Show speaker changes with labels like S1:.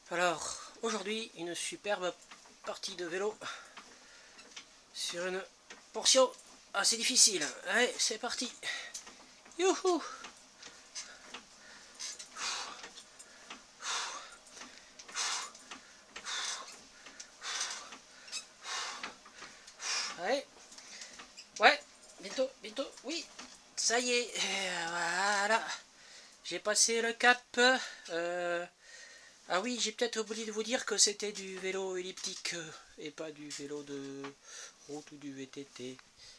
S1: Alors, aujourd'hui, une superbe partie de vélo sur une portion assez difficile. Allez, c'est parti. Youhou! Allez. Ouais, bientôt, oui. Ça y est, voilà. J'ai passé le cap. Ah oui, j'ai peut-être oublié de vous dire que c'était du vélo elliptique et pas du vélo de route ou du VTT.